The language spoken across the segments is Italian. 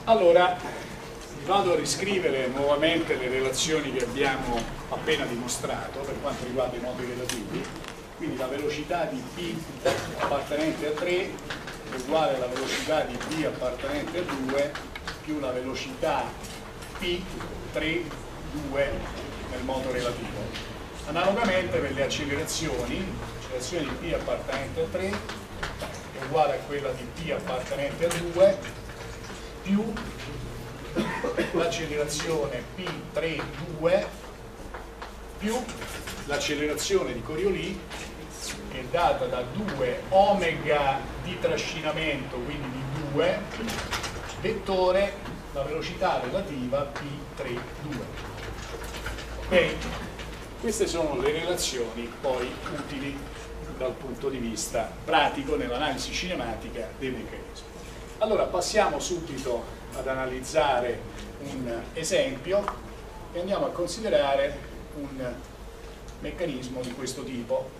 Allora, vado a riscrivere nuovamente le relazioni che abbiamo appena dimostrato per quanto riguarda i modi relativi. Quindi la velocità di P appartenente a 3 è uguale alla velocità di P appartenente a 2 più la velocità P3, 2 nel modo relativo. Analogamente per le accelerazione di P appartenente a 3 è uguale a quella di P appartenente a 2 più l'accelerazione P3, 2 più l'accelerazione di Coriolis, che è data da 2 omega di trascinamento, quindi di 2, vettore la velocità relativa P3, 2. Ok? Queste sono le relazioni poi utili dal punto di vista pratico nell'analisi cinematica dei meccanismi. Allora passiamo subito ad analizzare un esempio e andiamo a considerare un meccanismo di questo tipo.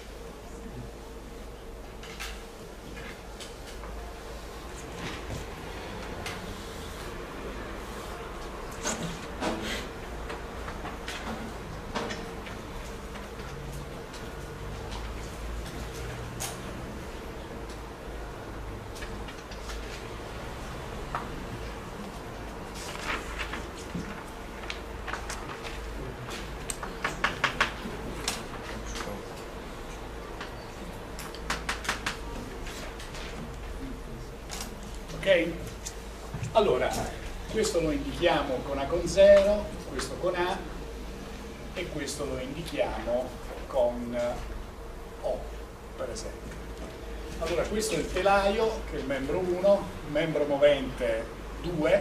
Allora, questo lo indichiamo con A con 0, questo con A e questo lo indichiamo con O, per esempio. Allora, questo è il telaio, che è il membro 1, il membro movente 2,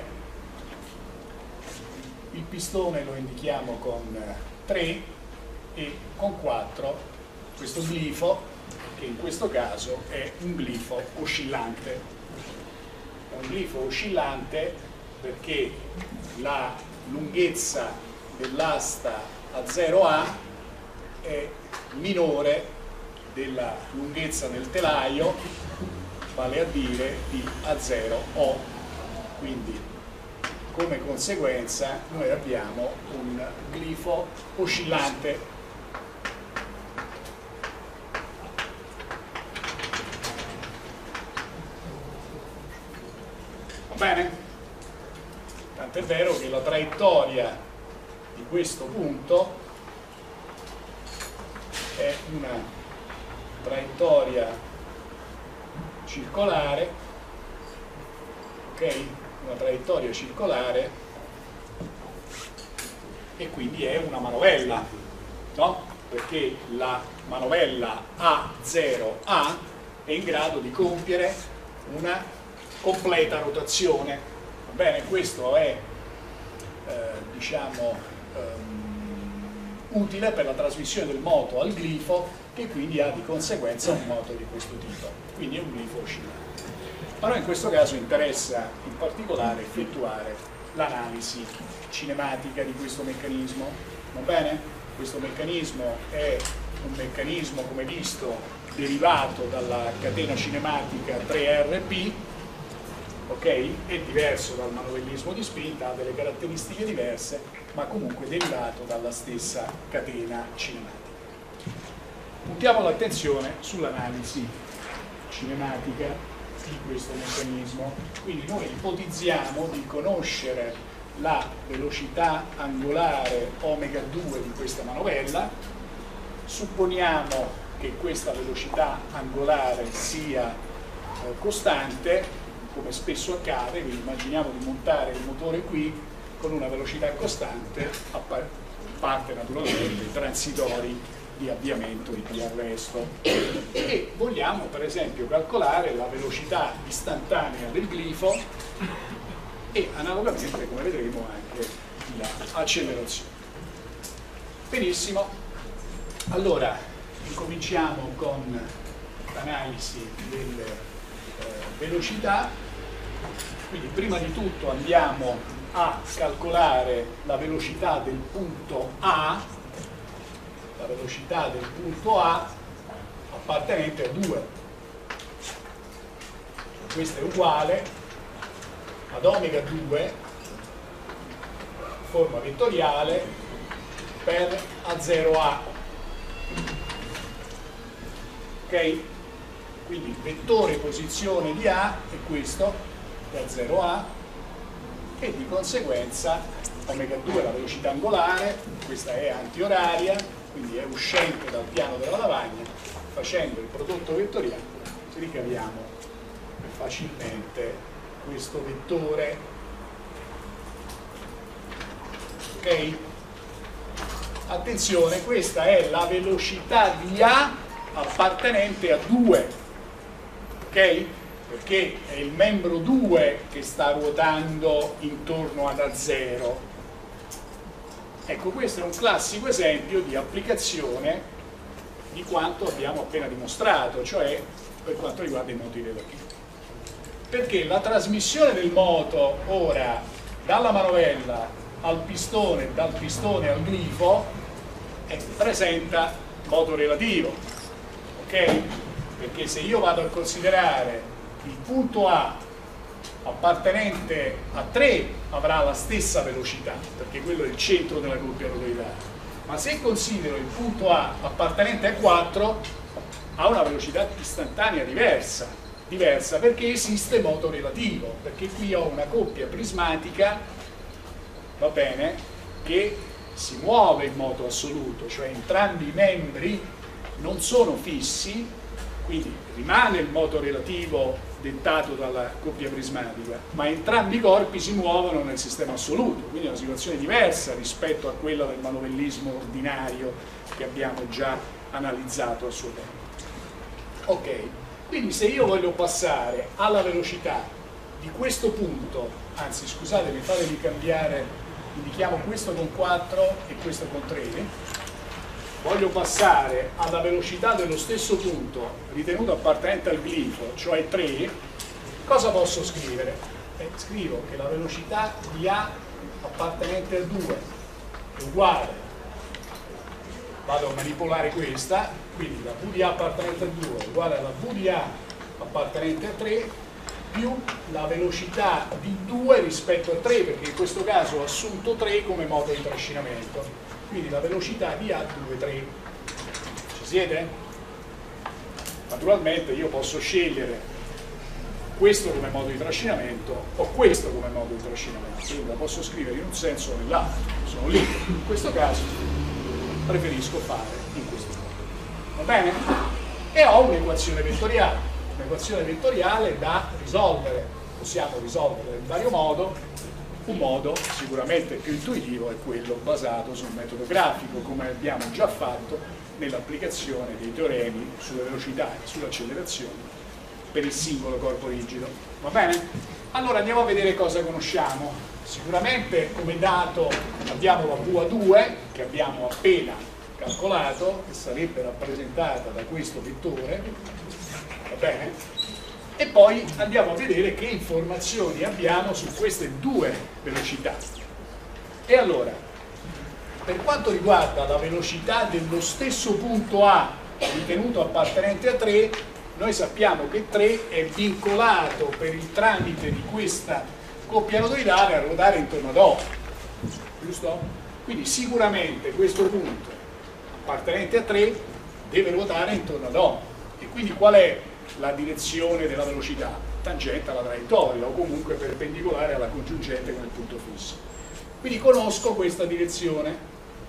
il pistone lo indichiamo con 3 e con 4 questo glifo, che in questo caso è un glifo oscillante. È un glifo oscillante perché la lunghezza dell'asta a 0A è minore della lunghezza del telaio, vale a dire di A0O. Quindi come conseguenza noi abbiamo un glifo oscillante. Bene? Tant'è vero che la traiettoria di questo punto è una traiettoria circolare, ok? Una traiettoria circolare e quindi è una manovella, no? Perché la manovella A0A è in grado di compiere una completa rotazione. Va bene, questo è utile per la trasmissione del moto al glifo, che quindi ha di conseguenza un moto di questo tipo, quindi è un glifo oscillante. A noi in questo caso interessa in particolare effettuare l'analisi cinematica di questo meccanismo. Va bene? Questo meccanismo è un meccanismo, come visto, derivato dalla catena cinematica 3RP. Ok? È diverso dal manovellismo di spinta, ha delle caratteristiche diverse, ma comunque derivato dalla stessa catena cinematica. Puntiamo l'attenzione sull'analisi cinematica di questo meccanismo. Quindi noi ipotizziamo di conoscere la velocità angolare omega 2 di questa manovella, supponiamo che questa velocità angolare sia costante, come spesso accade, quindi immaginiamo di montare il motore qui con una velocità costante, a parte naturalmente i transitori di avviamento e di arresto, e vogliamo per esempio calcolare la velocità istantanea del glifo e analogamente, come vedremo, anche l'accelerazione. Benissimo, allora incominciamo con l'analisi delle velocità. Quindi prima di tutto andiamo a calcolare la velocità del punto A, appartenente a 2. Questa è uguale ad omega 2 forma vettoriale per A0A. Ok? Quindi il vettore posizione di A è questo, da 0A, e di conseguenza omega 2 è la velocità angolare, questa è antioraria, quindi è uscente dal piano della lavagna. Facendo il prodotto vettoriale ricaviamo facilmente questo vettore. Ok? Attenzione, questa è la velocità di A appartenente a 2, ok? Perché è il membro 2 che sta ruotando intorno ad A0. Ecco, questo è un classico esempio di applicazione di quanto abbiamo appena dimostrato, cioè per quanto riguarda i moti relativi. Perché la trasmissione del moto ora dalla manovella al pistone, dal pistone al glifo, presenta moto relativo, ok? Perché se io vado a considerare il punto A appartenente a 3 avrà la stessa velocità, perché quello è il centro della coppia rotoidale, ma se considero il punto A appartenente a 4 ha una velocità istantanea diversa perché esiste moto relativo, perché qui ho una coppia prismatica, va bene, che si muove in moto assoluto, cioè entrambi i membri non sono fissi, quindi rimane il moto relativo dettato dalla coppia prismatica, ma entrambi i corpi si muovono nel sistema assoluto, quindi è una situazione diversa rispetto a quella del manovellismo ordinario che abbiamo già analizzato a suo tempo. Ok, quindi se io voglio passare alla velocità di questo punto, anzi scusatemi, fatemi cambiare, indichiamo questo con 4 e questo con 3, voglio passare alla velocità dello stesso punto ritenuto appartenente al glifo, cioè 3, cosa posso scrivere? Scrivo che la velocità di A appartenente al 2 è uguale, vado a manipolare questa, quindi la V di A appartenente al 2 è uguale alla V di A appartenente a 3 più la velocità di 2 rispetto a 3, perché in questo caso ho assunto 3 come moto di trascinamento. Quindi la velocità di A 2,3. Ci siete? Naturalmente io posso scegliere questo come modo di trascinamento o questo come modo di trascinamento, quindi la posso scrivere in un senso o nell'altro, sono lì. In questo caso preferisco fare in questo modo. Va bene? E ho un'equazione vettoriale da risolvere. Possiamo risolverla in vario modo. Un modo sicuramente più intuitivo è quello basato sul metodo grafico, come abbiamo già fatto nell'applicazione dei teoremi sulle velocità e sull'accelerazione per il singolo corpo rigido. Va bene? Allora andiamo a vedere cosa conosciamo. Sicuramente come dato abbiamo la VA2 che abbiamo appena calcolato, che sarebbe rappresentata da questo vettore, va bene? E poi andiamo a vedere che informazioni abbiamo su queste due velocità. E allora, per quanto riguarda la velocità dello stesso punto A ritenuto appartenente a 3, noi sappiamo che 3 è vincolato per il tramite di questa coppia rotoidale a ruotare intorno ad O, giusto? Quindi sicuramente questo punto appartenente a 3 deve ruotare intorno ad O. E quindi qual è la direzione della velocità? Tangente alla traiettoria o comunque perpendicolare alla congiungente con il punto fisso. Quindi conosco questa direzione.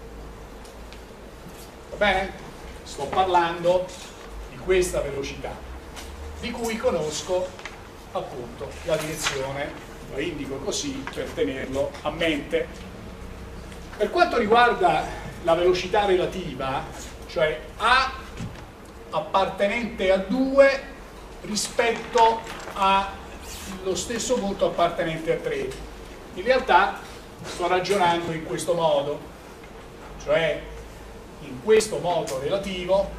Va bene? Sto parlando di questa velocità, di cui conosco appunto la direzione, lo indico così per tenerlo a mente. Per quanto riguarda la velocità relativa, cioè A appartenente a 2 rispetto allo stesso punto appartenente a 3. In realtà sto ragionando in questo modo, cioè in questo modo relativo,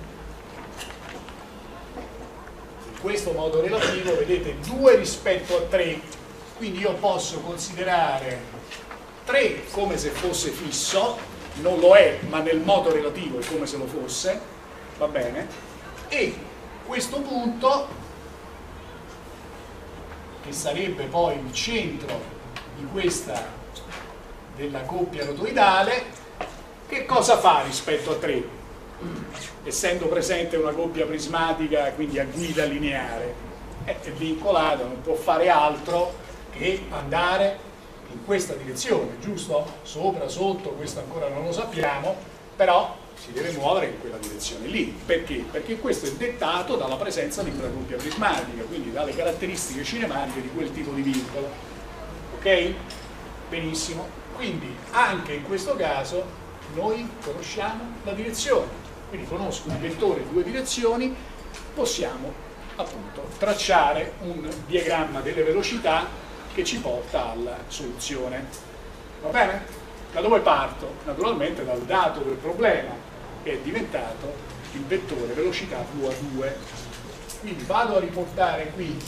vedete 2 rispetto a 3, quindi io posso considerare 3 come se fosse fisso, non lo è, ma nel modo relativo è come se lo fosse, va bene? E questo punto che sarebbe poi il centro di questa, della coppia rotoidale, che cosa fa rispetto a 3? Essendo presente una coppia prismatica, quindi a guida lineare, è vincolato, non può fare altro che andare in questa direzione, giusto? Sopra, sotto, questo ancora non lo sappiamo, però si deve muovere in quella direzione lì. Perché? Perché questo è dettato dalla presenza di una coppia prismatica, quindi dalle caratteristiche cinematiche di quel tipo di vincolo. Ok? Benissimo. Quindi anche in questo caso noi conosciamo la direzione. Quindi conosco un vettore in 2 direzioni, possiamo appunto tracciare un diagramma delle velocità che ci porta alla soluzione. Va bene? Da dove parto? Naturalmente dal dato del problema, che è diventato il vettore velocità v a 2. Quindi vado a riportare qui il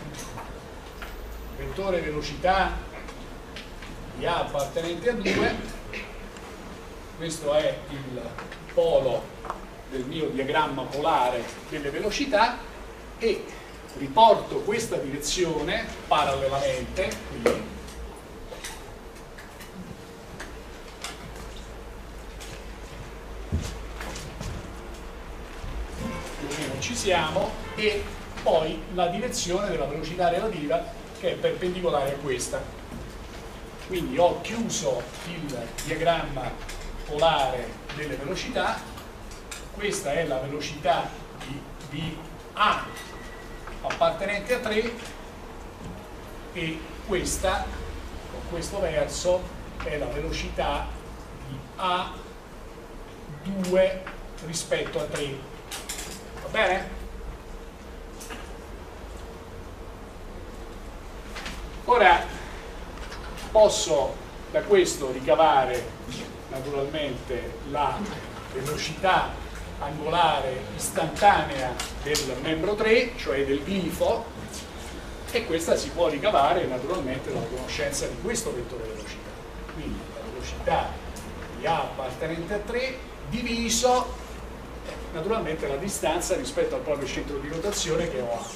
vettore velocità di A appartenente a 2. Questo è il polo del mio diagramma polare delle velocità e riporto questa direzione parallelamente qui. Ci siamo, e poi la direzione della velocità relativa che è perpendicolare a questa. Quindi ho chiuso il diagramma polare delle velocità. Questa è la velocità di A appartenente a 3 e questa, con questo verso, è la velocità di A2 rispetto a 3. Va bene? Ora posso da questo ricavare naturalmente la velocità angolare istantanea del membro 3, cioè del glifo, e questa si può ricavare naturalmente dalla conoscenza di questo vettore velocità. Quindi la velocità di A appartenente a 3 diviso naturalmente la distanza rispetto al proprio centro di rotazione che ho A.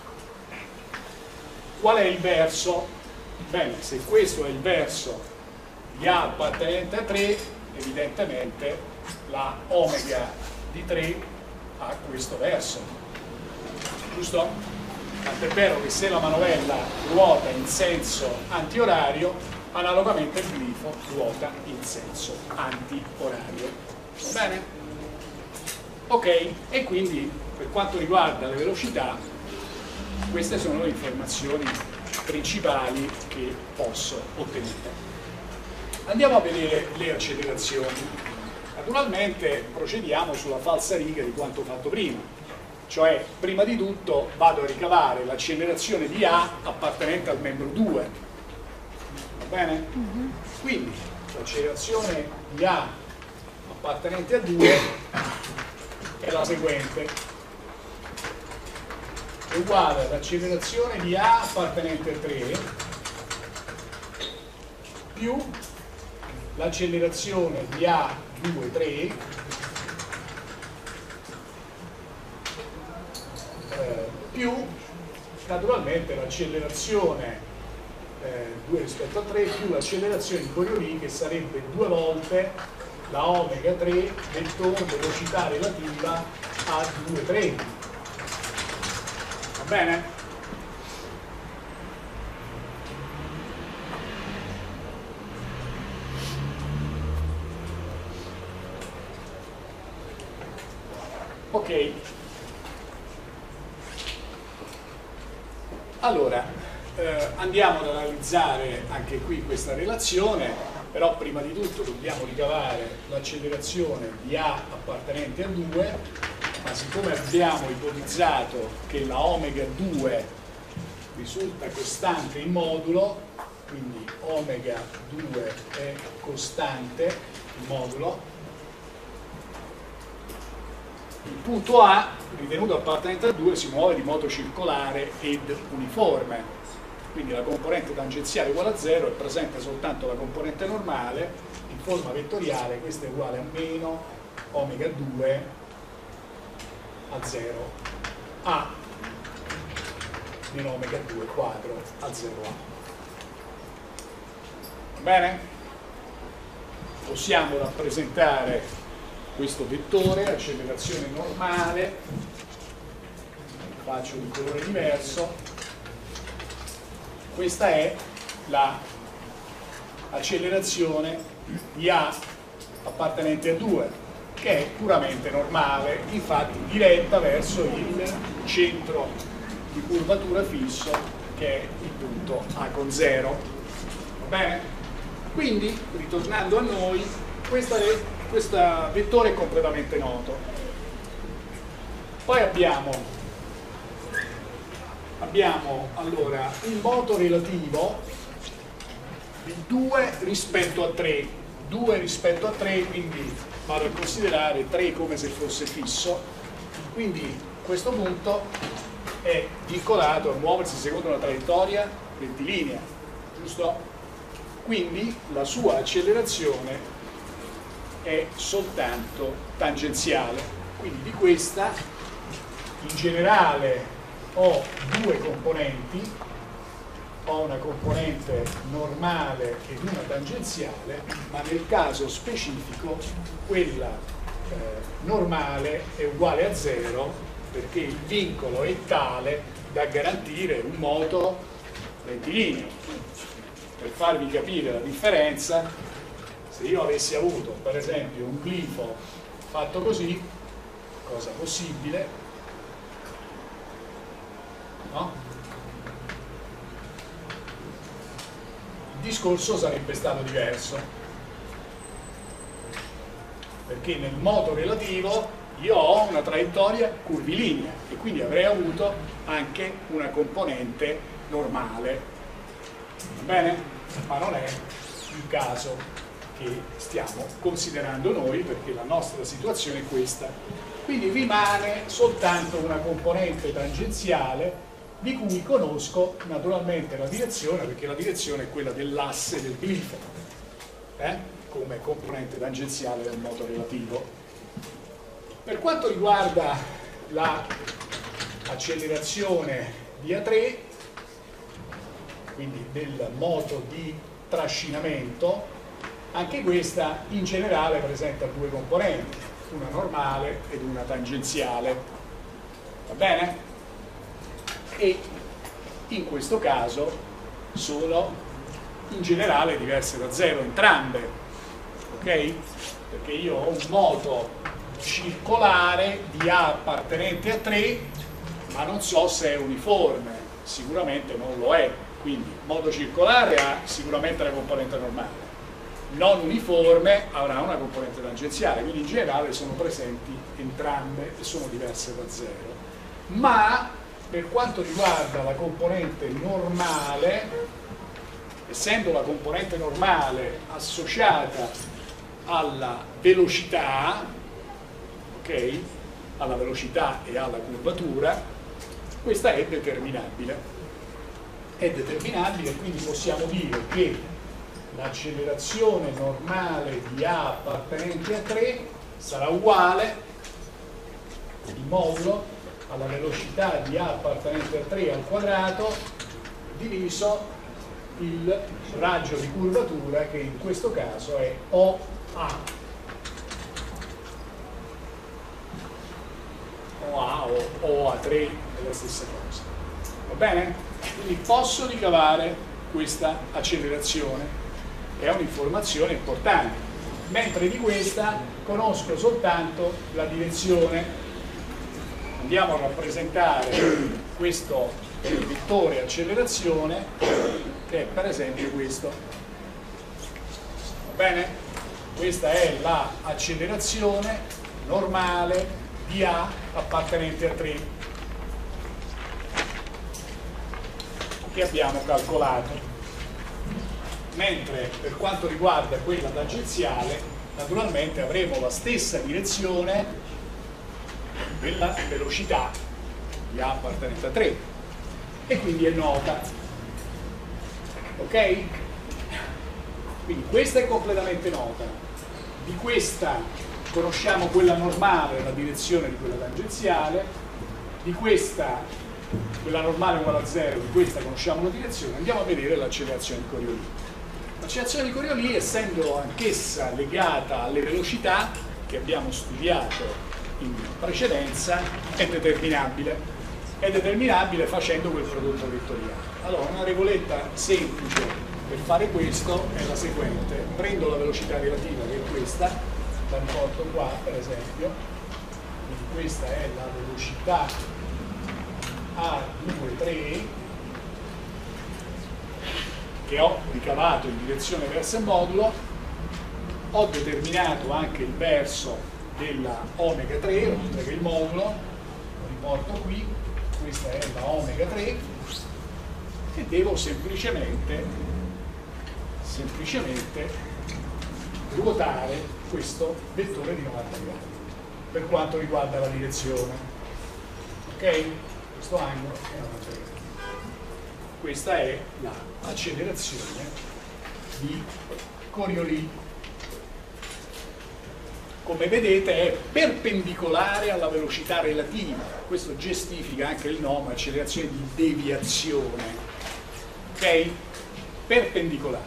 Qual è il verso? Bene, se questo è il verso di A appartenente a 3, evidentemente la omega di 3 ha questo verso, giusto? Tant'è vero che se la manovella ruota in senso antiorario, analogamente il glifo ruota in senso antiorario. Va bene? Ok, e quindi per quanto riguarda le velocità, queste sono le informazioni principali che posso ottenere. Andiamo a vedere le accelerazioni. Naturalmente procediamo sulla falsariga di quanto fatto prima, cioè prima di tutto vado a ricavare l'accelerazione di A appartenente al membro 2. Va bene? Quindi l'accelerazione di A appartenente a 2 è la seguente, è uguale all'accelerazione di A appartenente a 3 più l'accelerazione di A2, 3 più naturalmente l'accelerazione 2 rispetto a 3 più l'accelerazione di Coriolis, che sarebbe 2 volte la omega 3 vettore velocità relativa a 2, 3. Va bene? Ok. Allora, andiamo ad analizzare anche qui questa relazione. Però prima di tutto dobbiamo ricavare l'accelerazione di A appartenente a 2, ma siccome abbiamo ipotizzato che la omega 2 risulta costante in modulo, quindi omega 2 è costante in modulo, il punto A, ritenuto appartenente a 2, si muove di modo circolare ed uniforme. Quindi la componente tangenziale uguale a 0, è presente soltanto la componente normale, in forma vettoriale questa è uguale a meno omega 2 a 0 A. meno omega 2 quadro a 0A. Va bene? Possiamo rappresentare questo vettore, accelerazione normale, faccio di colore diverso. Questa è l'accelerazione di A appartenente a 2, che è puramente normale, infatti diretta verso il centro di curvatura fisso, che è il punto A con 0. Va bene? Quindi, ritornando a noi, questo vettore è completamente noto. Poi abbiamo allora il moto relativo di 2 rispetto a 3, 2 rispetto a 3, quindi vado a considerare 3 come se fosse fisso, quindi a questo punto è vincolato a muoversi secondo una traiettoria rettilinea, giusto? Quindi la sua accelerazione è soltanto tangenziale, quindi di questa in generale ho due componenti, ho una componente normale ed una tangenziale, ma nel caso specifico quella normale è uguale a 0 perché il vincolo è tale da garantire un moto rettilineo. Per farvi capire la differenza, se io avessi avuto per esempio un glifo fatto così, cosa possibile, no? Il discorso sarebbe stato diverso, perché nel moto relativo io ho una traiettoria curvilinea e quindi avrei avuto anche una componente normale, va bene? Ma non è il caso che stiamo considerando noi, perché la nostra situazione è questa. Quindi rimane soltanto una componente tangenziale di cui conosco naturalmente la direzione, perché la direzione è quella dell'asse del glifo, come componente tangenziale del moto relativo. Per quanto riguarda l'accelerazione di A3, quindi del moto di trascinamento, anche questa in generale presenta due componenti, una normale ed una tangenziale, va bene? E in questo caso sono in generale diverse da 0 entrambe, ok? Perché io ho un moto circolare di A appartenente a 3, ma non so se è uniforme, sicuramente non lo è, quindi moto circolare ha sicuramente la componente normale, non uniforme avrà una componente tangenziale, quindi in generale sono presenti entrambe e sono diverse da 0. Ma per quanto riguarda la componente normale, essendo la componente normale associata alla velocità, ok? Alla velocità e alla curvatura, questa è determinabile. È determinabile, quindi possiamo dire che l'accelerazione normale di A appartenente a 3 sarà uguale il modulo alla velocità di A appartenente a 3 al quadrato diviso il raggio di curvatura, che in questo caso è OA. OA o OA3 è la stessa cosa, va bene? Quindi posso ricavare questa accelerazione, è un'informazione importante, mentre di questa conosco soltanto la direzione. Andiamo a rappresentare questo vettore accelerazione, che è per esempio questo, va bene? Questa è l'accelerazione normale di A appartenente a 3 che abbiamo calcolato, mentre per quanto riguarda quella tangenziale naturalmente avremo la stessa direzione della velocità di A appartenente a 3 e quindi è nota, ok? Quindi questa è completamente nota, di questa conosciamo quella normale, la direzione di quella tangenziale, di questa quella normale uguale a 0, di questa conosciamo la direzione, andiamo a vedere l'accelerazione di Coriolis. L'accelerazione di Coriolis, essendo anch'essa legata alle velocità che abbiamo studiato in precedenza, è determinabile. È determinabile facendo quel prodotto vettoriale. Allora, una regoletta semplice per fare questo è la seguente: prendo la velocità relativa, che è questa, la riporto qua per esempio, quindi questa è la velocità A2,3 che ho ricavato in direzione verso il modulo, ho determinato anche il verso della omega 3, oltre che il modulo, lo riporto qui, questa è la omega 3, e devo semplicemente ruotare questo vettore di 90 gradi per quanto riguarda la direzione. Ok? Questo angolo è 90 gradi. Questa è l'accelerazione di Coriolis. Come vedete è perpendicolare alla velocità relativa, questo giustifica anche il nome accelerazione di deviazione, ok? Perpendicolare.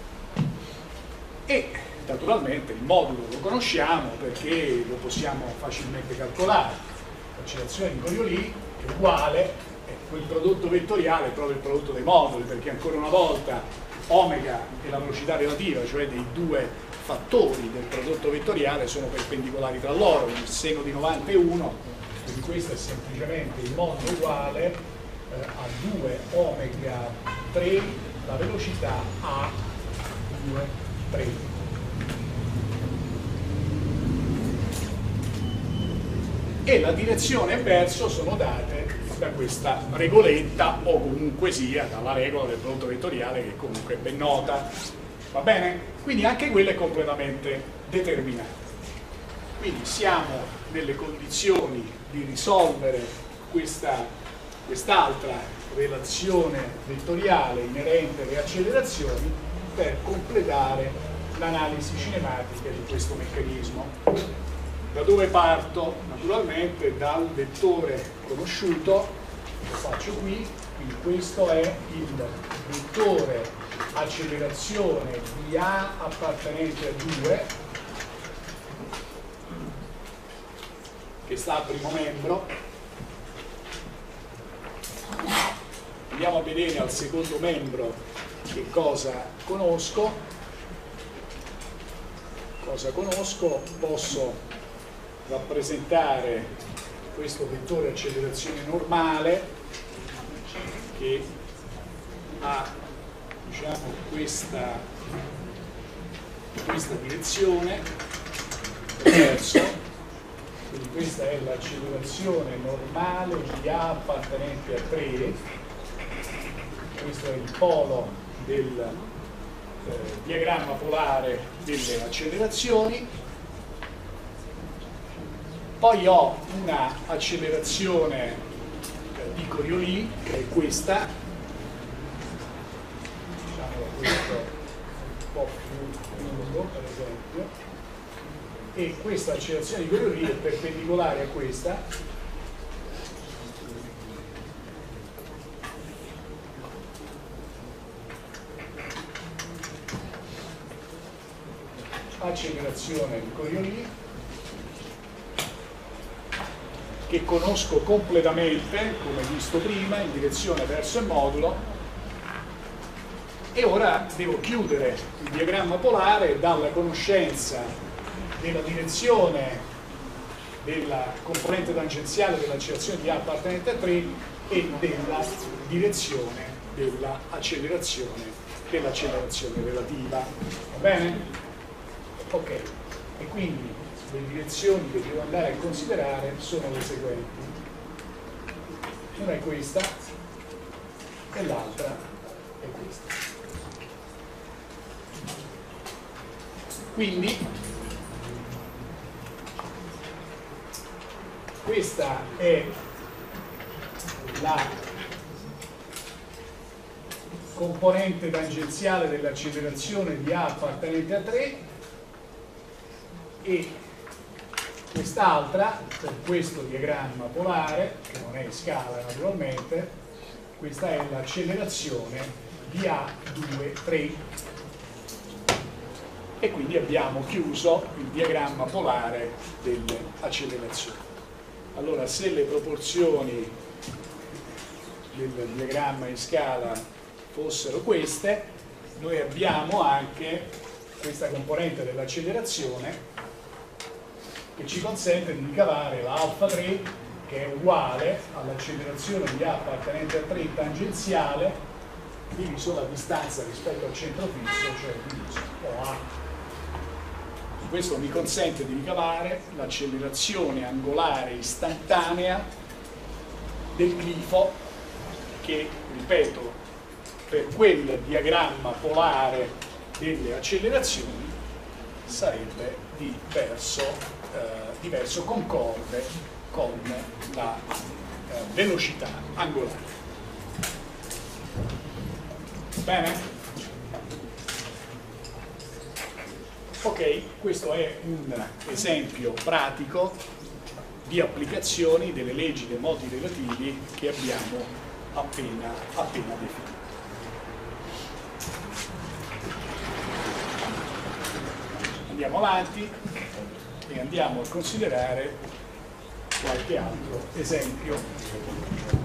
E naturalmente il modulo lo conosciamo perché lo possiamo facilmente calcolare. L'accelerazione di Coriolis è uguale, è quel prodotto vettoriale, è proprio il prodotto dei moduli, perché ancora una volta omega è la velocità relativa, cioè dei due fattori del prodotto vettoriale sono perpendicolari tra loro, il seno di 90 è 1, quindi questo è semplicemente il modulo uguale a 2 omega 3, la velocità a 2, 3. E la direzione e verso sono date da questa regoletta o comunque sia dalla regola del prodotto vettoriale, che comunque è ben nota. Va bene? Quindi anche quello è completamente determinato. Quindi siamo nelle condizioni di risolvere quest'altra relazione vettoriale inerente alle accelerazioni per completare l'analisi cinematica di questo meccanismo. Da dove parto? Naturalmente dal vettore conosciuto, lo faccio qui, quindi questo è il vettore accelerazione di A appartenente a 2 che sta al primo membro. Andiamo a vedere al secondo membro che cosa conosco. Posso rappresentare questo vettore accelerazione normale che ha, diciamo, questa direzione verso, quindi questa è l'accelerazione normale di A appartenente a 3, questo è il polo del diagramma polare delle accelerazioni. Poi ho una accelerazione di Coriolis, che è questa, diciamo questo un po' più lungo per esempio, e questa accelerazione di Coriolis è perpendicolare a questa, accelerazione di Coriolis, che conosco completamente, come visto prima, in direzione verso il modulo, e ora devo chiudere il diagramma polare dalla conoscenza della direzione della componente tangenziale dell'accelerazione di A appartenente a 3 e della direzione dell'accelerazione relativa. Va bene? Ok, e quindi le direzioni che devo andare a considerare sono le seguenti. Una è questa e l'altra è questa. Quindi questa è la componente tangenziale dell'accelerazione di A appartenente a 3 e quest'altra, per questo diagramma polare, che non è in scala naturalmente, questa è l'accelerazione di A2,3 e quindi abbiamo chiuso il diagramma polare delle accelerazioni. Allora, se le proporzioni del diagramma in scala fossero queste, noi abbiamo anche questa componente dell'accelerazione che ci consente di ricavare la alfa 3, che è uguale all'accelerazione di A appartenente a 3 tangenziale diviso la distanza rispetto al centro fisso, cioè diviso OA. Questo mi consente di ricavare l'accelerazione angolare istantanea del glifo che, ripeto, per quel diagramma polare delle accelerazioni sarebbe di verso concorde con la velocità angolare. Bene? Ok, questo è un esempio pratico di applicazioni delle leggi dei moti relativi che abbiamo appena definito. Andiamo avanti e andiamo a considerare qualche altro esempio.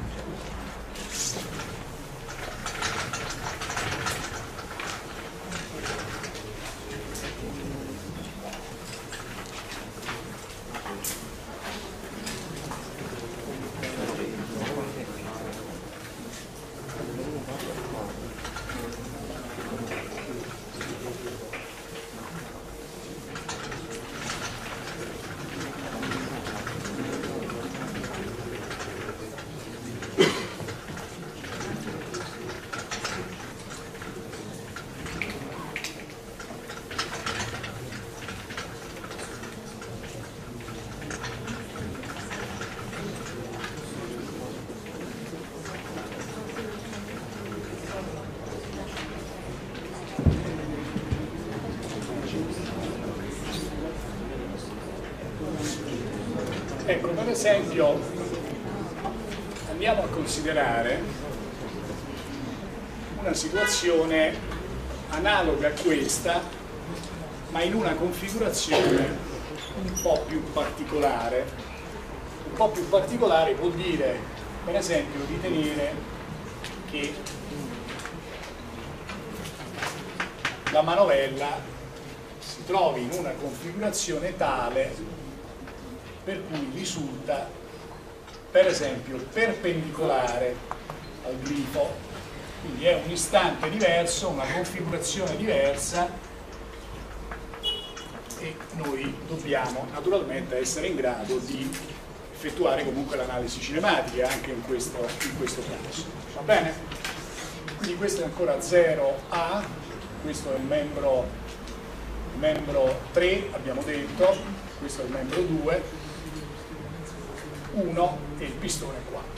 Ecco, per esempio, andiamo a considerare una situazione analoga a questa, ma in una configurazione un po' più particolare. Un po' più particolare vuol dire, per esempio, ritenere che la manovella si trovi in una configurazione tale per cui risulta, per esempio, perpendicolare al glifo, quindi è un istante diverso, una configurazione diversa e noi dobbiamo naturalmente essere in grado di effettuare comunque l'analisi cinematica anche in questo caso. Va bene? Quindi questo è ancora 0A, questo è il membro 3, abbiamo detto, questo è il membro 2, 1 e il pistone 4.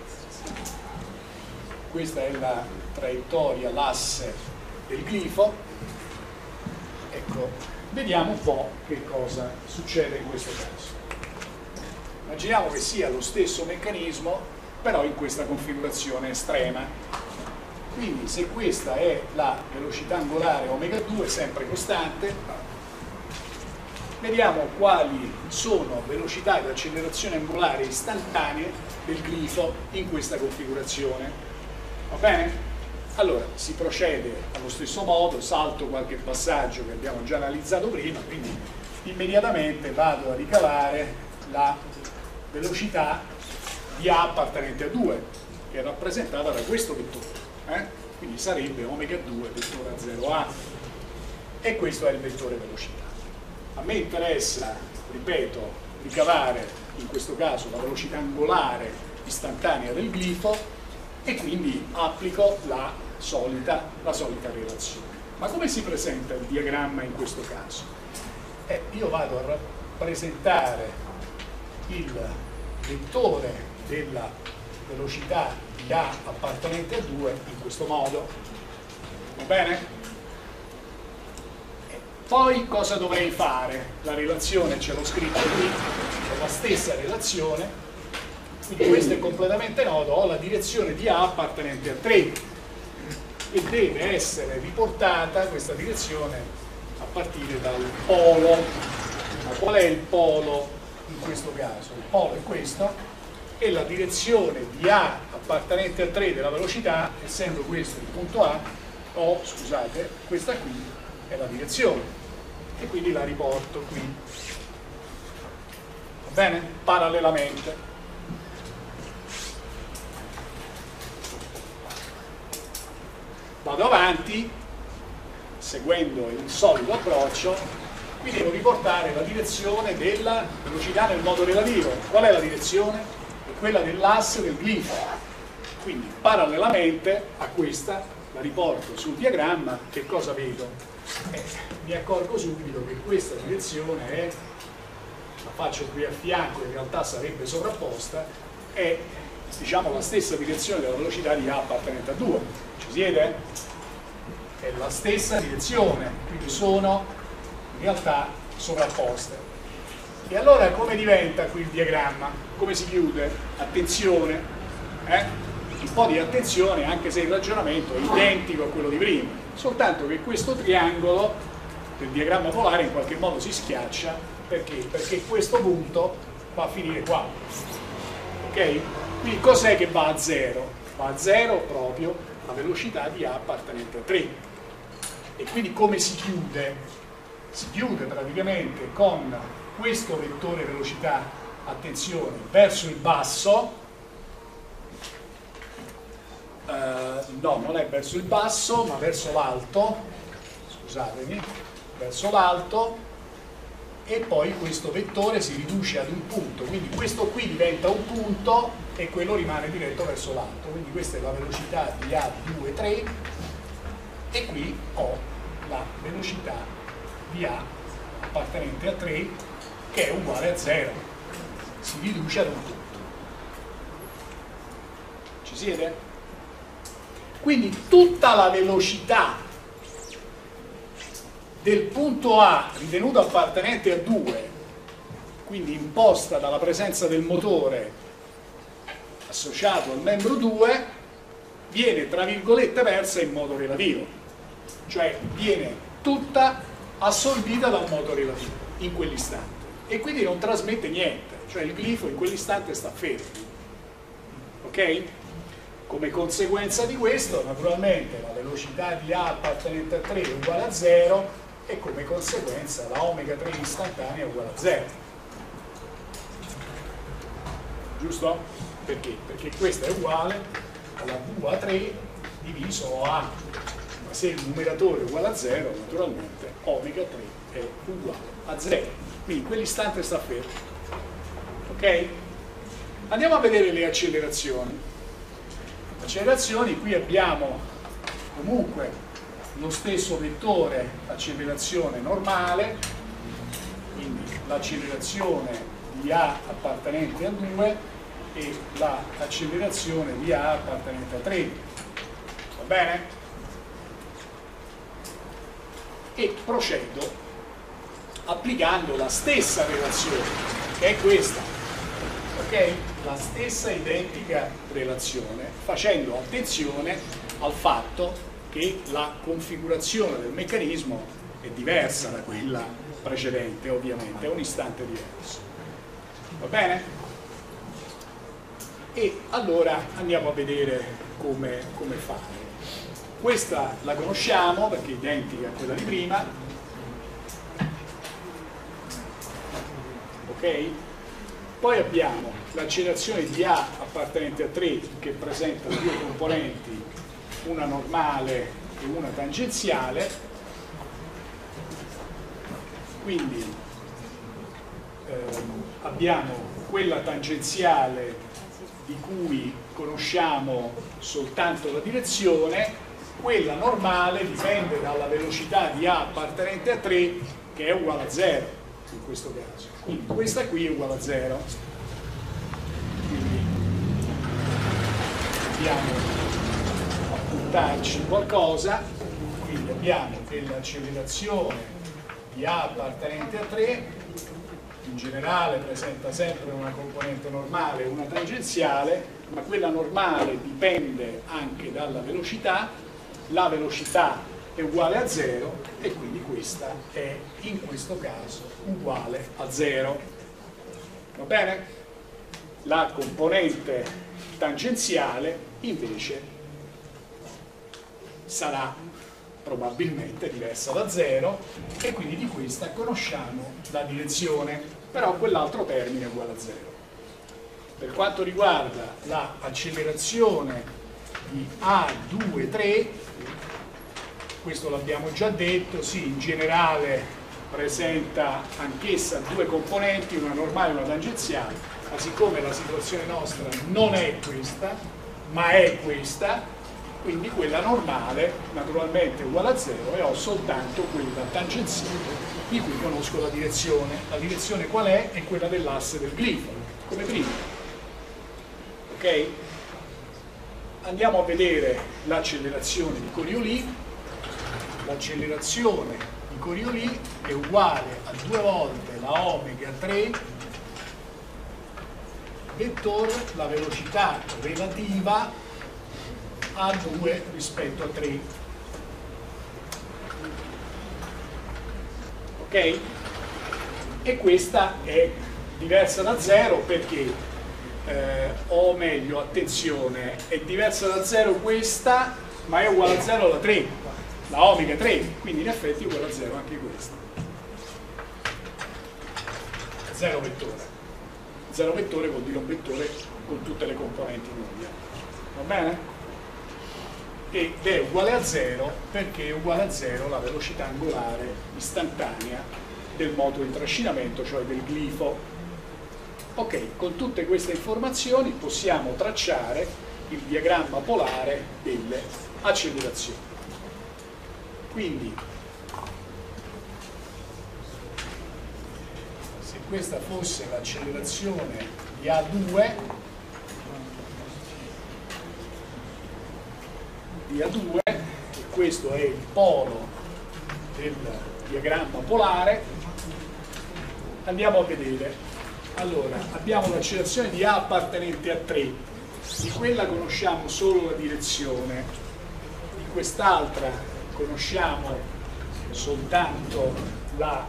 Questa è la traiettoria, l'asse del glifo. Ecco, vediamo un po' che cosa succede in questo caso. Immaginiamo che sia lo stesso meccanismo, però in questa configurazione estrema. Quindi se questa è la velocità angolare omega 2, sempre costante, vediamo quali sono velocità ed accelerazione angolare istantanee del glifo in questa configurazione. Va bene? Allora, si procede allo stesso modo, salto qualche passaggio che abbiamo già analizzato prima, quindi immediatamente vado a ricavare la velocità di A appartenente a 2, che è rappresentata da questo vettore. Quindi sarebbe omega 2 vettore a 0A, e questo è il vettore velocità. A me interessa, ripeto, ricavare in questo caso la velocità angolare istantanea del glifo e quindi applico la solita relazione. Ma come si presenta il diagramma in questo caso? Io vado a rappresentare il vettore della velocità di A appartenente a 2 in questo modo. Va bene? Poi cosa dovrei fare? La relazione ce l'ho scritta qui, è la stessa relazione, quindi questo è completamente noto, ho la direzione di A appartenente a 3 e deve essere riportata questa direzione a partire dal polo. Ma qual è il polo in questo caso? Il polo è questo e la direzione di A appartenente a 3 della velocità, essendo questo il punto A, scusate, questa qui è la direzione e quindi la riporto qui, va bene? Parallelamente. Vado avanti seguendo il solito approccio, qui devo riportare la direzione della velocità nel modo relativo. Qual è la direzione? È quella dell'asse del glifo, quindi parallelamente a questa la riporto sul diagramma. Che cosa vedo? Mi accorgo subito che questa direzione è, la faccio qui a fianco, in realtà sarebbe sovrapposta, è diciamo la stessa direzione della velocità di A appartenente a 2. Ci siete? È la stessa direzione, quindi sono in realtà sovrapposte. E allora come diventa qui il diagramma? Come si chiude? Attenzione, un po' di attenzione, anche se il ragionamento è identico a quello di prima, soltanto che questo triangolo del diagramma polare in qualche modo si schiaccia. Perché? Perché questo punto va a finire qua, ok? Quindi cos'è che va a 0? Va a 0 proprio la velocità di A appartenente a 3. E quindi come si chiude? Si chiude praticamente con questo vettore velocità, attenzione, verso il basso. No, non è verso il basso, ma verso l'alto, scusatemi, verso l'alto, e poi questo vettore si riduce ad un punto, quindi questo qui diventa un punto e quello rimane diretto verso l'alto, quindi questa è la velocità di A di 2, 3 e qui ho la velocità di A appartenente a 3 che è uguale a 0, si riduce ad un punto. Ci siete? Quindi tutta la velocità del punto A ritenuto appartenente a 2, quindi imposta dalla presenza del motore associato al membro 2, viene tra virgolette persa in modo relativo, cioè viene tutta assorbita da un moto relativo in quell'istante e quindi non trasmette niente, cioè il glifo in quell'istante sta fermo, ok? Come conseguenza di questo, naturalmente, la velocità di A appartenente a 3 è uguale a 0 e come conseguenza la omega 3 istantanea è uguale a 0. Giusto? Perché? Perché questa è uguale alla V3 diviso A. Ma se il numeratore è uguale a 0, naturalmente omega 3 è uguale a 0. Quindi in quell'istante sta fermo. Ok? Andiamo a vedere le accelerazioni. Accelerazioni, qui abbiamo comunque lo stesso vettore accelerazione normale, quindi l'accelerazione di A appartenente a 2 e l'accelerazione di A appartenente a 3, va bene? E procedo applicando la stessa relazione, che è questa, ok? La stessa identica relazione, facendo attenzione al fatto che la configurazione del meccanismo è diversa da quella precedente, ovviamente, è un istante diverso. Va bene? E allora andiamo a vedere come fare. Questa la conosciamo perché è identica a quella di prima, ok? Poi abbiamo l'accelerazione di A appartenente a 3 che presenta due componenti, una normale e una tangenziale, quindi abbiamo quella tangenziale di cui conosciamo soltanto la direzione, quella normale dipende dalla velocità di A appartenente a 3 che è uguale a 0 in questo caso, quindi questa qui è uguale a 0, quindi dobbiamo appuntarci qualcosa, quindi abbiamo che l'accelerazione di A appartenente a 3 in generale presenta sempre una componente normale e una tangenziale, ma quella normale dipende anche dalla velocità, la velocità è uguale a 0 e quindi questa è in questo caso uguale a 0. Va bene? La componente tangenziale invece sarà probabilmente diversa da 0 e quindi di questa conosciamo la direzione, però quell'altro termine è uguale a 0. Per quanto riguarda l'accelerazione di A2,3, questo l'abbiamo già detto, sì, in generale presenta anch'essa due componenti, una normale e una tangenziale, ma siccome la situazione nostra non è questa, ma è questa, quindi quella normale naturalmente è uguale a 0 e ho soltanto quella tangenziale di cui conosco la direzione. La direzione qual è? È quella dell'asse del glifo, come prima. Ok? Andiamo a vedere l'accelerazione di Coriolis. L'accelerazione di Coriolis è uguale a 2 volte la omega 3 vettore la velocità relativa a 2 rispetto a 3. Ok? E questa è diversa da 0 perché, o meglio, attenzione, è diversa da 0 questa, ma è uguale a 0 la 3, la omega 3, quindi in effetti è uguale a 0 anche questa. 0 vettore. 0 vettore vuol dire un vettore con tutte le componenti nulle. Va bene? Ed è uguale a 0 perché è uguale a 0 la velocità angolare istantanea del moto di trascinamento, cioè del glifo. Ok, con tutte queste informazioni possiamo tracciare il diagramma polare delle accelerazioni. Quindi, se questa fosse l'accelerazione di A2, e questo è il polo del diagramma polare, andiamo a vedere. Allora, abbiamo l'accelerazione di A appartenente a 3, di quella conosciamo solo la direzione, di quest'altra conosciamo soltanto la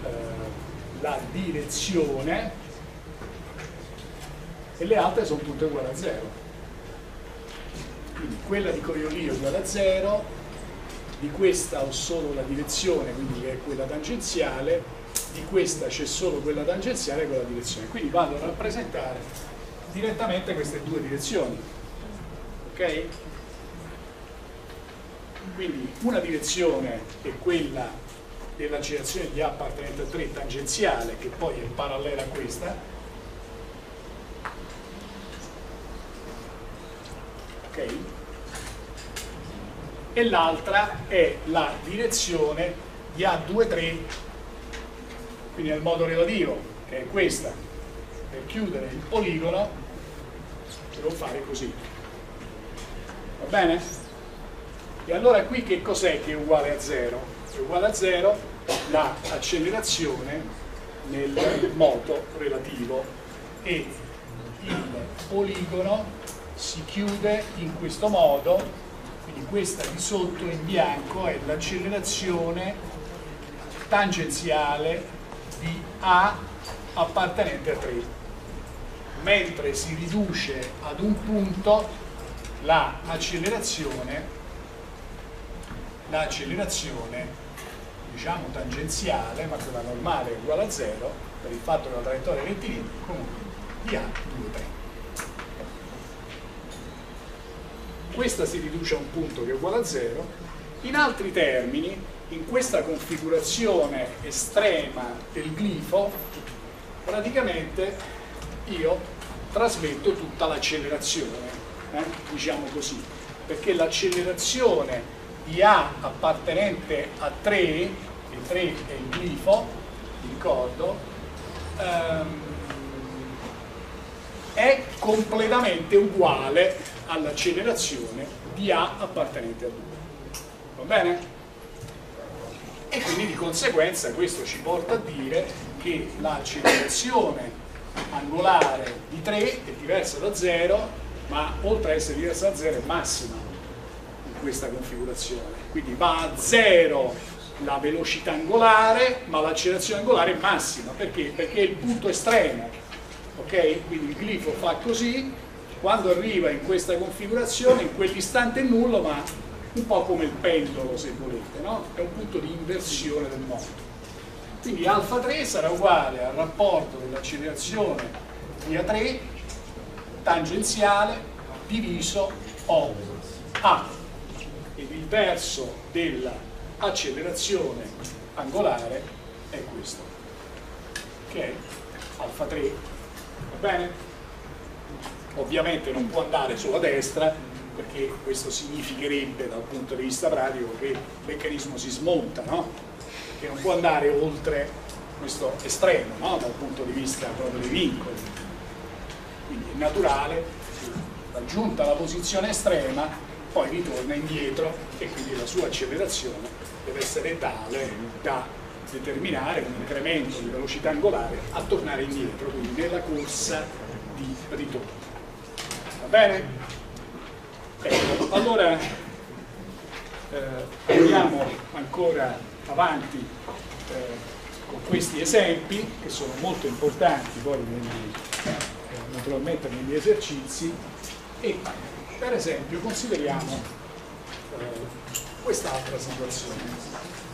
direzione e le altre sono tutte uguali a 0. Quindi quella di Coriolis è uguale a 0, di questa ho solo la direzione, quindi è quella tangenziale, di questa c'è solo quella tangenziale e quella direzione. Quindi vado a rappresentare direttamente queste due direzioni. Ok? Quindi una direzione è quella dell'accelerazione di A appartenente a 3 tangenziale, che poi è parallela a questa. Ok? E l'altra è la direzione di A2,3, quindi nel modo relativo, che è questa. Per chiudere il poligono devo fare così. Va bene? E allora qui che cos'è che è uguale a 0? È uguale a 0 l'accelerazione nel moto relativo e il poligono si chiude in questo modo, quindi questa di sotto in bianco è l'accelerazione tangenziale di A appartenente a 3, mentre si riduce ad un punto l'accelerazione diciamo tangenziale, ma quella normale è uguale a 0 per il fatto che la traiettoria è rettilinea, comunque di A2,3. Questa si riduce a un punto che è uguale a 0. In altri termini, in questa configurazione estrema del glifo, praticamente io trasmetto tutta l'accelerazione, diciamo così, perché l'accelerazione di A appartenente a 3, e 3 è il glifo, vi ricordo, è completamente uguale all'accelerazione di A appartenente a 2. Va bene? e quindi di conseguenza questo ci porta a dire che l'accelerazione angolare di 3 è diversa da 0, ma oltre a essere diversa da 0 è massima in questa configurazione. Quindi va a 0 la velocità angolare, ma l'accelerazione angolare è massima. Perché? Perché è il punto estremo. Ok? Quindi il glifo fa così, quando arriva in questa configurazione, in quell'istante è nullo, ma un po' come il pendolo, se volete, no? È un punto di inversione del moto. Quindi alfa 3 sarà uguale al rapporto dell'accelerazione di A3 tangenziale diviso O A, ed il verso dell'accelerazione angolare è questo, ok? Alfa 3, va bene? Ovviamente non può andare solo a destra, perché questo significherebbe dal punto di vista pratico che il meccanismo si smonta, no? Che non può andare oltre questo estremo, no? Dal punto di vista proprio dei vincoli. Quindi è naturale, raggiunta la posizione estrema, poi ritorna indietro e quindi la sua accelerazione deve essere tale da determinare un incremento di velocità angolare a tornare indietro, quindi nella corsa di ritorno. Va bene? Ecco, allora andiamo ancora avanti con questi esempi che sono molto importanti poi naturalmente negli esercizi, e per esempio consideriamo quest'altra situazione.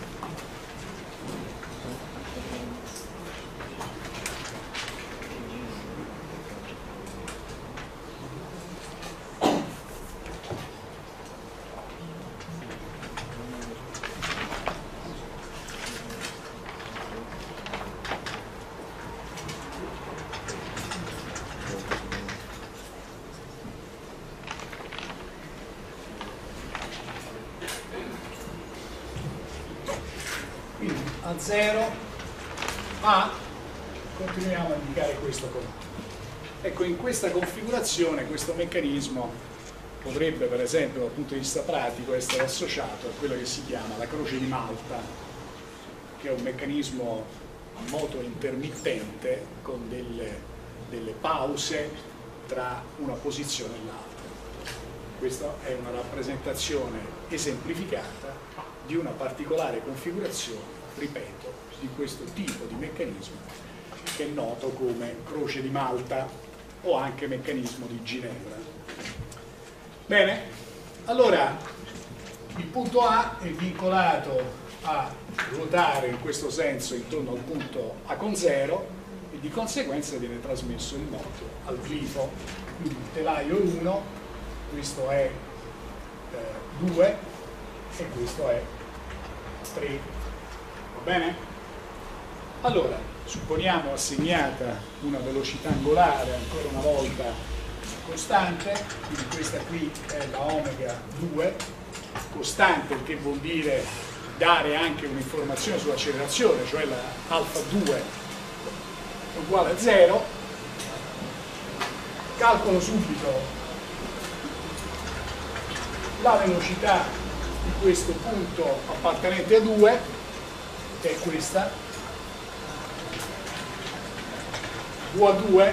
A 0 A, continuiamo a indicare questo comando. Ecco, in questa configurazione questo meccanismo potrebbe, per esempio dal punto di vista pratico, essere associato a quello che si chiama la croce di Malta, che è un meccanismo a moto intermittente con delle pause tra una posizione e l'altra. Questa è una rappresentazione esemplificata di una particolare configurazione, ripeto, di questo tipo di meccanismo che è noto come croce di Malta o anche meccanismo di Ginevra. Bene, allora il punto A è vincolato a ruotare in questo senso intorno al punto A con 0 e di conseguenza viene trasmesso il moto al glifo. Quindi telaio 1, questo è 2 e questo è 3. Bene? Allora, supponiamo assegnata una velocità angolare ancora una volta costante, quindi questa qui è la omega 2, costante che vuol dire dare anche un'informazione sull'accelerazione, cioè la alfa 2 è uguale a 0, calcolo subito la velocità di questo punto appartenente a 2, che è questa, V2,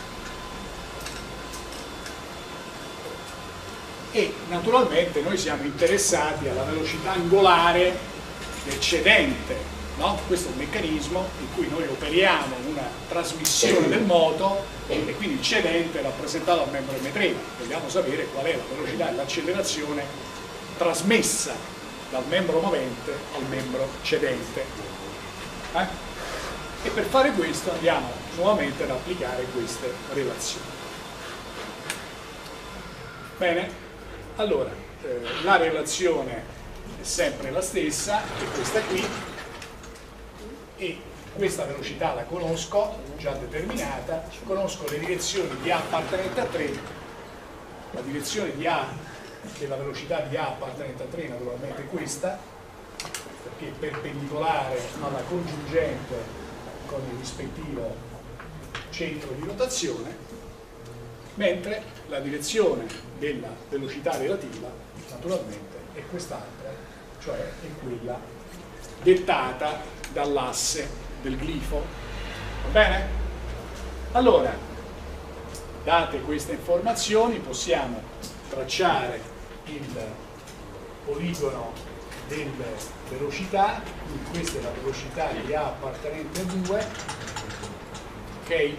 e naturalmente noi siamo interessati alla velocità angolare del cedente, no? Questo è un meccanismo in cui noi operiamo una trasmissione del moto e quindi il cedente è rappresentato dal membro M3. Vogliamo sapere qual è la velocità e l'accelerazione trasmessa dal membro movente al membro cedente. E per fare questo andiamo nuovamente ad applicare queste relazioni. Bene, allora la relazione è sempre la stessa, è questa qui, e questa velocità la conosco, già determinata, conosco le direzioni di A appartenente a 3, la direzione di A della velocità di A appartenente a 3 naturalmente è questa, perché è perpendicolare alla congiungente con il rispettivo centro di rotazione, mentre la direzione della velocità relativa naturalmente è quest'altra, cioè è quella dettata dall'asse del glifo. Va bene? Allora, date queste informazioni, possiamo tracciare il poligono delle velocità, quindi questa è la velocità di A appartenente a 2, ok?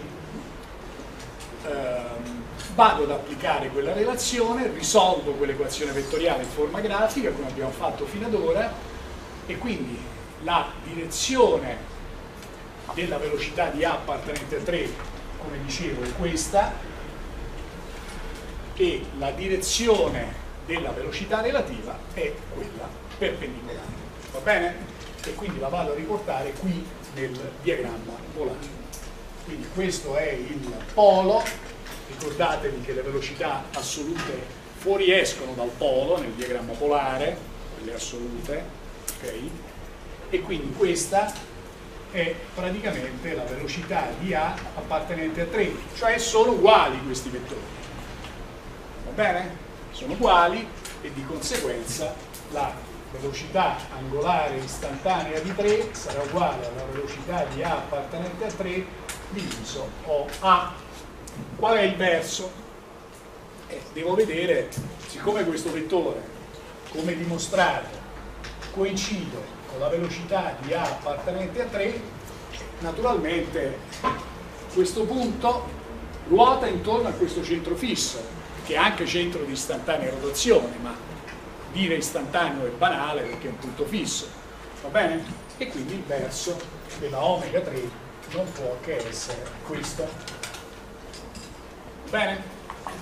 Vado ad applicare quella relazione, risolvo quell'equazione vettoriale in forma grafica come abbiamo fatto fino ad ora, e quindi la direzione della velocità di A appartenente a 3, come dicevo, è questa, e la direzione della velocità relativa è quella perpendicolare. Va bene? E quindi la vado a riportare qui nel diagramma polare. Quindi questo è il polo. Ricordatevi che le velocità assolute fuoriescono dal polo nel diagramma polare, quelle assolute, ok? E quindi questa è praticamente la velocità di A appartenente a 3, cioè sono uguali questi vettori. Va bene? Sono uguali e di conseguenza la velocità angolare istantanea di 3 sarà uguale alla velocità di A appartenente a 3 diviso OA. Qual è il verso? Devo vedere, siccome questo vettore, come dimostrato, coincide con la velocità di A appartenente a 3, naturalmente questo punto ruota intorno a questo centro fisso, che è anche centro di istantanea rotazione, ma dire istantaneo è banale perché è un punto fisso, va bene? E quindi il verso della omega 3 non può che essere questo. Bene?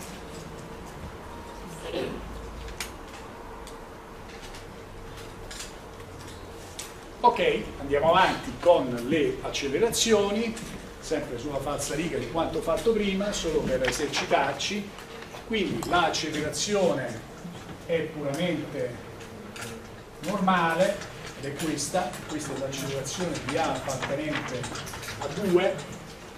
Ok, andiamo avanti con le accelerazioni, sempre sulla falsariga di quanto fatto prima, solo per esercitarci. Quindi l'accelerazione è puramente normale ed è questa è l'accelerazione di A appartenente a 2.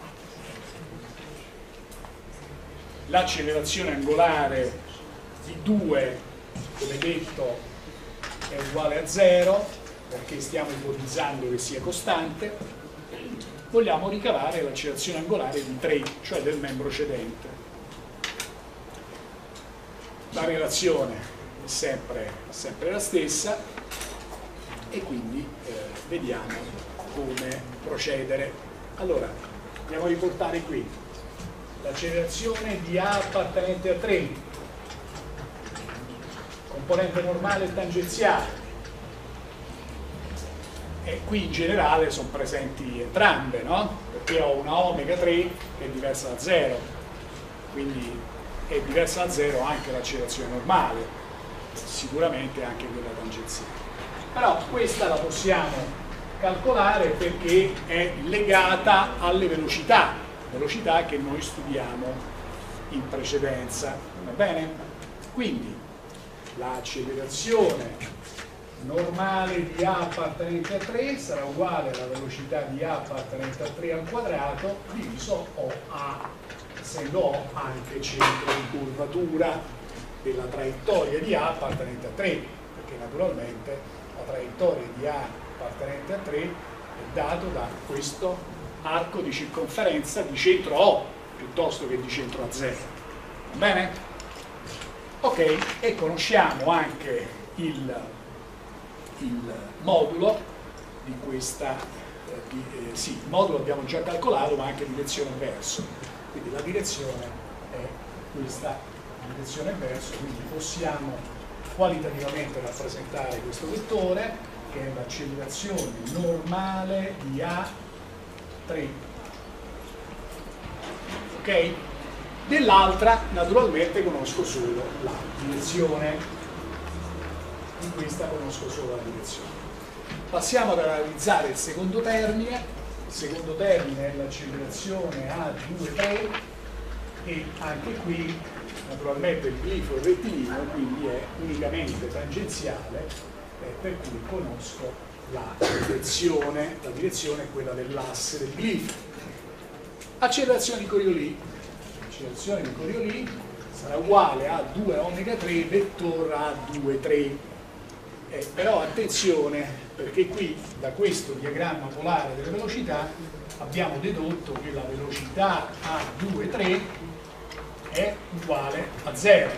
L'accelerazione angolare di 2, come detto, è uguale a 0, perché stiamo ipotizzando che sia costante. Vogliamo ricavare l'accelerazione angolare di 3, cioè del membro cedente. La relazione è sempre la stessa e quindi vediamo come procedere. Allora, andiamo a riportare qui l'accelerazione di A appartenente a 3, componente normale e tangenziale, e qui in generale sono presenti entrambe, no? Perché ho una omega 3 che è diversa da 0, quindi è diversa da 0 anche l'accelerazione normale, sicuramente anche quella tangenziale. Però questa la possiamo calcolare perché è legata alle velocità che noi studiamo in precedenza, va bene? Quindi l'accelerazione normale di A appartenente a 3 sarà uguale alla velocità di A appartenente a 3 al quadrato diviso OA, essendo O anche centro di curvatura della traiettoria di A appartenente a 3, perché naturalmente la traiettoria di A appartenente a 3 è dato da questo arco di circonferenza di centro O piuttosto che di centro A 0. Va bene? Ok, e conosciamo anche il modulo di questa, sì, il modulo l'abbiamo già calcolato, ma anche direzione e verso. Quindi la direzione è questa, direzione e verso, quindi possiamo qualitativamente rappresentare questo vettore, che è l'accelerazione normale di A3. Ok? Dell'altra naturalmente conosco solo la direzione, in questa conosco solo la direzione. Passiamo ad analizzare il secondo termine. Il secondo termine è l'accelerazione A2,3 e anche qui naturalmente il glifo è rettilineo, quindi è unicamente tangenziale, per cui conosco la direzione è quella dell'asse del glifo. Accelerazione di Coriolis. L'accelerazione di Coriolis sarà uguale a 2 omega 3 vettor A2,3. Però attenzione, perché qui da questo diagramma polare delle velocità abbiamo dedotto che la velocità A2, 3 è uguale a 0,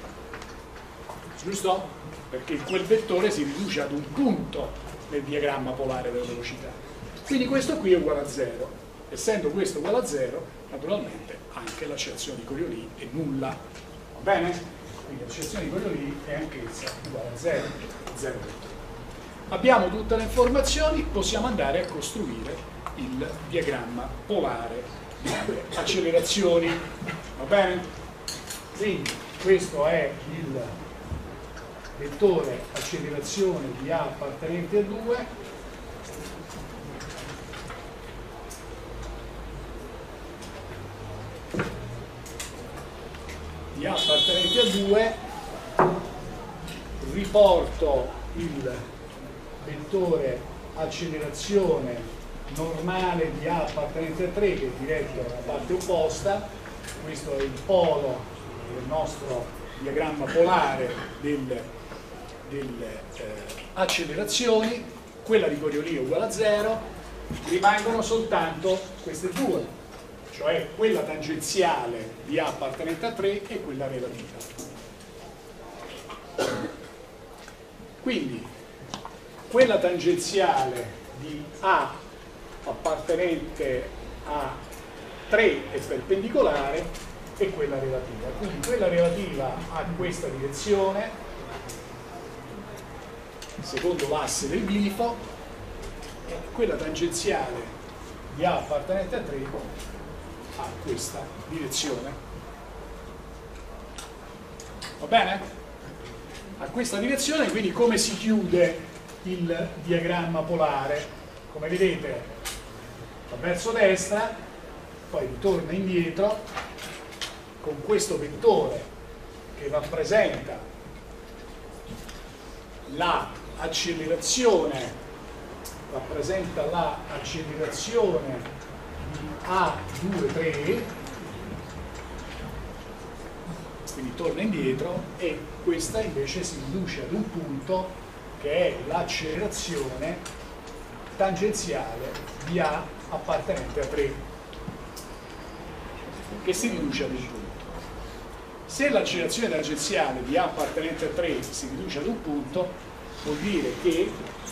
giusto? Perché quel vettore si riduce ad un punto nel diagramma polare delle velocità. Quindi questo qui è uguale a 0. Essendo questo uguale a 0, naturalmente anche l'accelerazione di Coriolis è nulla. Va bene? Quindi l'accelerazione di Coriolis è anch'essa uguale a 0. 0. Abbiamo tutte le informazioni, possiamo andare a costruire il diagramma polare delle accelerazioni. Va bene? Quindi questo è il vettore accelerazione di A appartenente a 2, di A appartenente a 2, riporto il vettore accelerazione normale di A appartenente a 3 che è diretto alla parte opposta. Questo è il polo del nostro diagramma polare delle accelerazioni. Quella di Coriolis è uguale a 0, rimangono soltanto queste due, cioè quella tangenziale di A appartenente a 3 e quella relativa. Quindi quella tangenziale di A appartenente a 3 è perpendicolare e quella relativa. Quindi quella relativa a questa direzione secondo l'asse del glifo, e quella tangenziale di A appartenente a 3 a questa direzione. Va bene? A questa direzione, quindi come si chiude il diagramma polare? Come vedete, va verso destra, poi ritorna indietro con questo vettore che rappresenta l'accelerazione di A2, 3, quindi torna indietro, e questa invece si riduce ad un punto che è l'accelerazione tangenziale di A appartenente a 3, che si riduce ad un punto. Se l'accelerazione tangenziale di A appartenente a 3 si riduce ad un punto, vuol dire che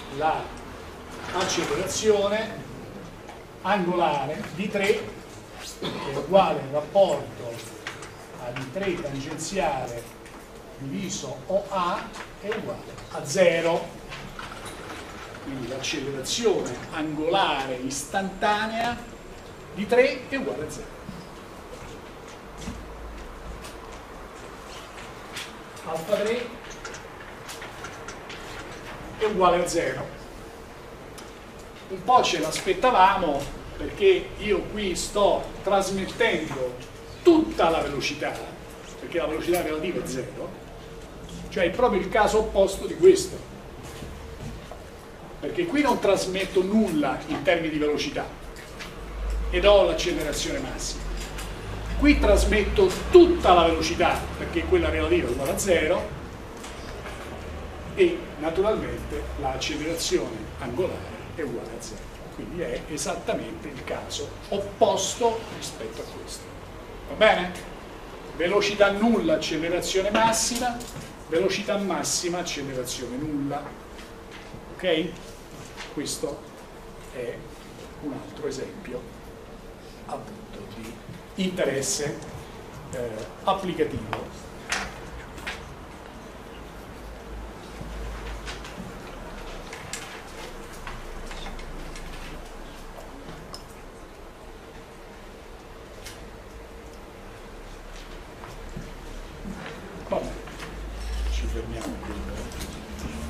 l'accelerazione angolare di 3, che è uguale in rapporto a D3 tangenziale diviso OA, è uguale a 0. Quindi l'accelerazione angolare istantanea di 3 è uguale a 0. Alfa 3 è uguale a 0. Un po' ce l'aspettavamo, perché io qui sto trasmettendo tutta la velocità, perché la velocità relativa è 0, cioè è proprio il caso opposto di questo, perché qui non trasmetto nulla in termini di velocità ed ho l'accelerazione massima. Qui trasmetto tutta la velocità, perché quella relativa è uguale a 0, e naturalmente l'accelerazione angolare è uguale a 0. Quindi è esattamente il caso opposto rispetto a questo. Va bene? Velocità nulla, accelerazione massima; velocità massima, accelerazione nulla. Ok? Questo è un altro esempio appunto di interesse applicativo. Vabbè, ci fermiamo qui.